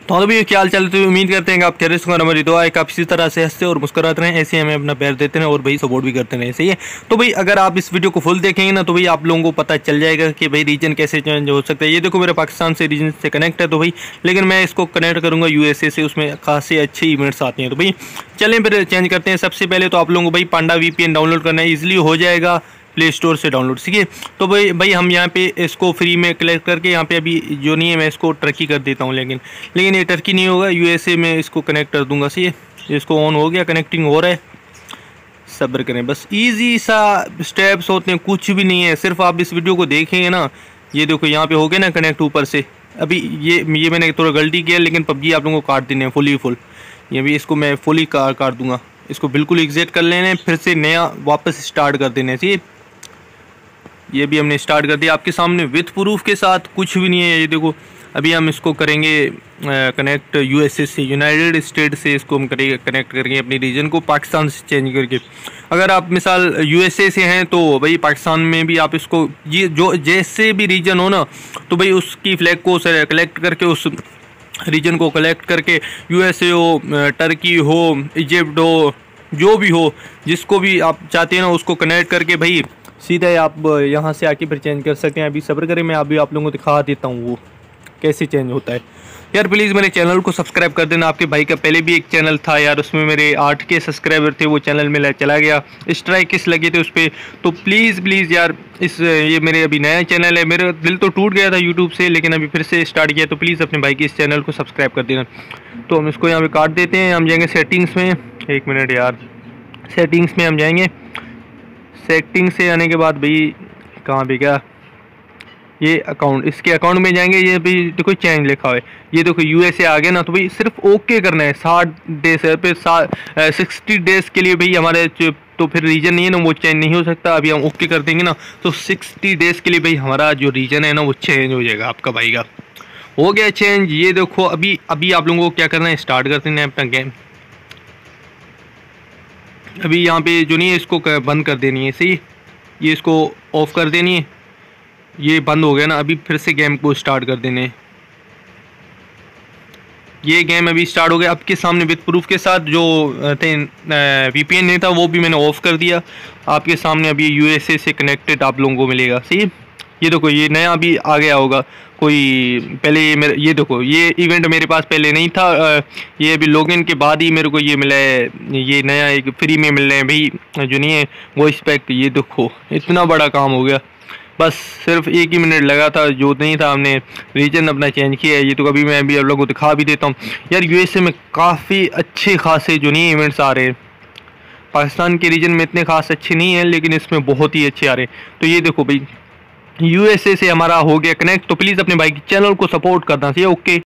तो भी क्या हाल चाल, तो उम्मीद करते हैं कि आप खैरियत से, हमारी दुआ है कि आप इसी तरह से हंसते और मुस्कुराते रहें, ऐसे हमें अपना प्यार देते रहें और भाई सपोर्ट भी करते रहें। सही है। तो भाई अगर आप इस वीडियो को फुल देखेंगे ना तो भाई आप लोगों को पता चल जाएगा कि भाई रीजन कैसे चेंज हो सकता है। ये देखो मेरा पाकिस्तान से रीजन से कनेक्ट है तो भाई, लेकिन मैं इसको कनेक्ट करूँगा यूएसए से, उसमें खासे अच्छे इवेंट्स आते हैं। तो भाई चलें फिर चेंज करते हैं। सबसे पहले तो आप लोगों को भाई पांडा वीपीएन डाउनलोड करना है, ईजिली हो जाएगा प्ले स्टोर से डाउनलोड। ठीक है। तो भाई हम यहाँ पे इसको फ्री में कलेक्ट करके, यहाँ पे अभी जो नहीं है मैं इसको टर्की कर देता हूँ, लेकिन ये टर्की नहीं होगा, यूएसए में इसको कनेक्ट कर दूंगा। सही है। इसको ऑन हो गया, कनेक्टिंग हो रहा है, सब्र करें बस। इजी सा स्टेप्स होते हैं, कुछ भी नहीं है, सिर्फ आप इस वीडियो को देखेंगे ना। ये देखो यहाँ पे हो गया ना कनेक्ट ऊपर से। अभी ये मैंने थोड़ा गलती किया, लेकिन पबजी आप लोगों को काट देने हैं फुल। ये भी इसको मैं फुली काट दूंगा, इसको बिल्कुल एग्जिट कर लेने, फिर से नया वापस स्टार्ट कर देने। ठीक है। ये भी हमने स्टार्ट कर दिया आपके सामने विथ प्रूफ के साथ, कुछ भी नहीं है। ये देखो अभी हम इसको करेंगे कनेक्ट यूएसए से, यूनाइटेड स्टेट से इसको हम करेंगे कनेक्ट करेंगे अपनी रीजन को पाकिस्तान से चेंज करके। अगर आप मिसाल यूएसए से हैं तो भाई पाकिस्तान में भी आप इसको ये जो जैसे भी रीजन हो ना, तो भाई उसकी फ्लैग को कलेक्ट करके, उस रीजन को कलेक्ट करके, यूएसए हो, टर्की हो, इजिप्ट हो, जो भी हो, जिसको भी आप चाहते हैं ना उसको कनेक्ट करके भाई सीधा आप यहाँ से आके फिर चेंज कर सकते हैं। अभी सब्र करें, मैं अभी आप लोगों को दिखा देता हूँ वो कैसे चेंज होता है। यार प्लीज़ मेरे चैनल को सब्सक्राइब कर देना। आपके भाई का पहले भी एक चैनल था यार, उसमें मेरे 8K सब्सक्राइबर थे, वो चैनल में चला गया, स्ट्राइक किस लगे थे उस पर। तो प्लीज़ यार ये मेरे अभी नया चैनल है, मेरा दिल तो टूट गया था यूट्यूब से, लेकिन अभी फिर से स्टार्ट किया, तो प्लीज़ अपने भाई के इस चैनल को सब्सक्राइब कर देना। तो हम इसको यहाँ पर काट देते हैं, हम जाएँगे सेटिंग्स में। एक मिनट यार, सेटिंग्स में हम जाएँगे। सेटिंग से आने के बाद भाई कहाँ पे गया ये अकाउंट, इसके अकाउंट में जाएंगे। ये भी देखो चेंज लिखा हुआ है, ये देखो यूएसए आ गया ना, तो भाई सिर्फ ओके करना है। 60 डेज पे 60 डेज के लिए भाई हमारे तो फिर रीजन नहीं है ना वो चेंज नहीं हो सकता। अभी हम ओके कर देंगे ना तो 60 डेज के लिए भाई हमारा जो रीजन है ना वो चेंज हो जाएगा। आपका भाई का हो गया चेंज। ये देखो अभी आप लोगों को क्या करना है, स्टार्ट कर देना है अपना गेम। अभी यहाँ पे जो नहीं है इसको बंद कर देनी है। सही, ये इसको ऑफ कर देनी है, ये बंद हो गया ना। अभी फिर से गेम को स्टार्ट कर देने। ये गेम अभी स्टार्ट हो गया आपके सामने विद प्रूफ के साथ। जो थे वीपीएन नहीं था वो भी मैंने ऑफ कर दिया। आपके सामने अभी यूएसए से कनेक्टेड आप लोगों को मिलेगा। सही, ये देखो ये नया अभी आ गया होगा कोई पहले। ये देखो ये इवेंट मेरे पास पहले नहीं था, ये अभी लॉगिन के बाद ही मेरे को ये मिला है। ये नया एक फ्री में मिल रहे हैं भाई जो नहीं है वॉइस पैक। ये देखो इतना बड़ा काम हो गया, बस सिर्फ 1 ही मिनट लगा था, जो नहीं था हमने रीजन अपना चेंज किया है। ये तो कभी मैं अभी आप लोगों को दिखा भी देता हूँ। यार यूएसए में काफ़ी अच्छे खासे जो नहीं इवेंट्स आ रहे हैं, पाकिस्तान के रीजन में इतने खास अच्छे नहीं हैं, लेकिन इसमें बहुत ही अच्छे आ रहे हैं। तो ये देखो भाई यूएसए से हमारा हो गया कनेक्ट। तो प्लीज़ अपने भाई के चैनल को सपोर्ट करना चाहिए। ओके।